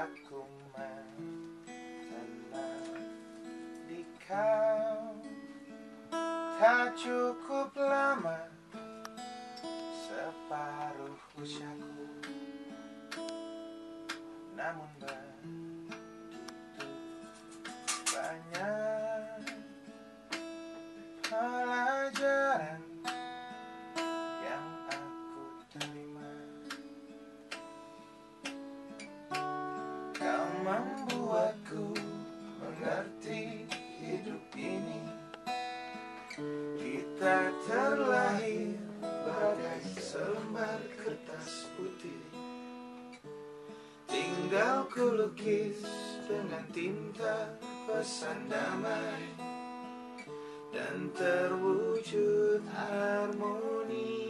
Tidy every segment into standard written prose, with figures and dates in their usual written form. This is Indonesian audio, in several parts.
aku mengenal di kau. Tak cukup lama, separuh usiaku, namun begitu banyak pelajaran yang aku terima. Kau membuatku mengerti hidup ini. Kita terlahir bagai selembar kertas putih, tinggal ku lukis dengan tinta pesan damai, dan terwujud harmoni.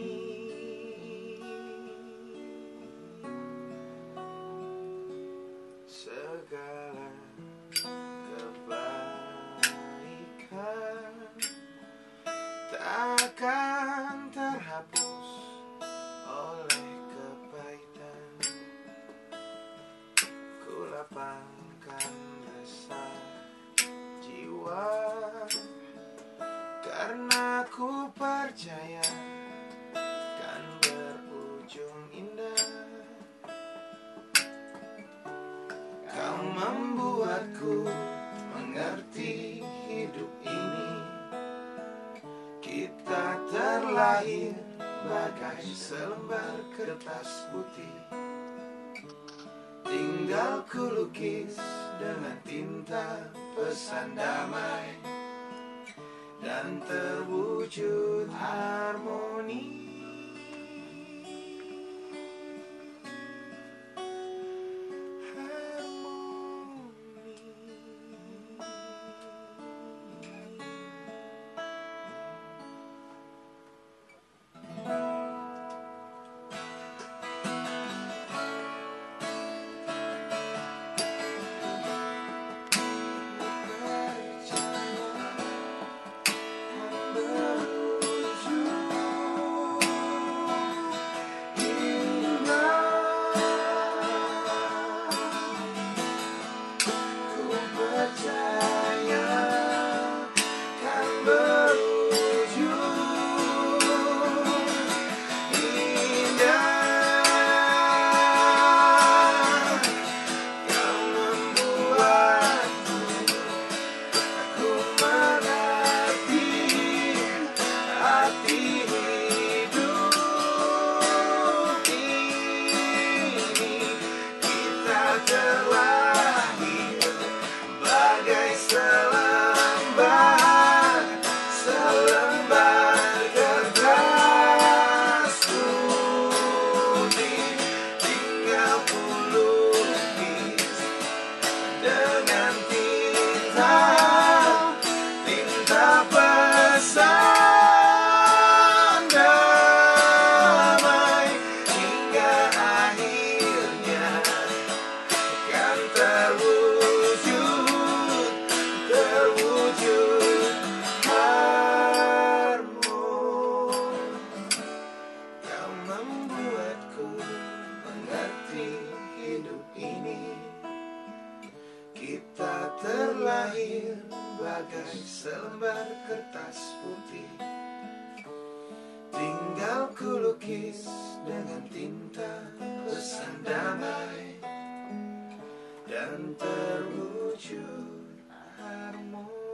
Segala kebaikan takkan terhapus oleh kepahitan. Ku lapangkan resah jiwa karena ku percaya kan berujung indah. Kau membuatku mengerti hidup ini. Kita terlahir bagai selembar kertas putih, tinggal ku lukis dengan tinta pesan damai, dan terwujud harmoni. Kita terlahir bagai selembar kertas putih, tinggal ku lukis dengan tinta pesan damai, dan terwujud harmoni.